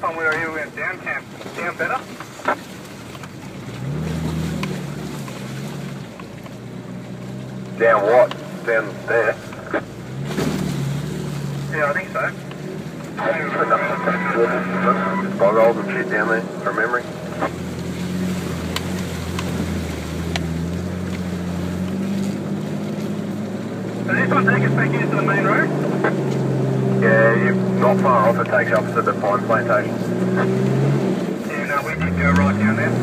time we were here we went down camp. Down better? Down what? Down there? Yeah, I think so. Just bog holes and shit down there, from memory. Does this one take us back into the main road? Yeah, you're not far off. It takes you up to the pine plantation. Yeah, no, we did go right down there.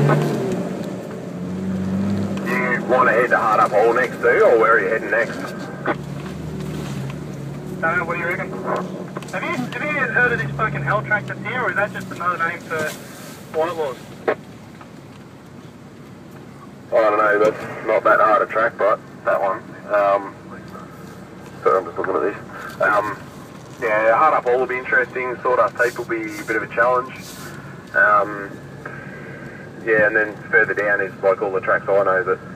You want to head to Hard Up Hole next too, or where are you heading next? What do you reckon? Have you heard of this fucking hell track that's here, or is that just another name for whitelaws? I don't know, that's not that hard a track, but that one. So I'm just looking at this. Yeah, Hard Up Hole will be interesting. Sawdust Heap will be a bit of a challenge. Yeah, and then further down is like all the tracks I know that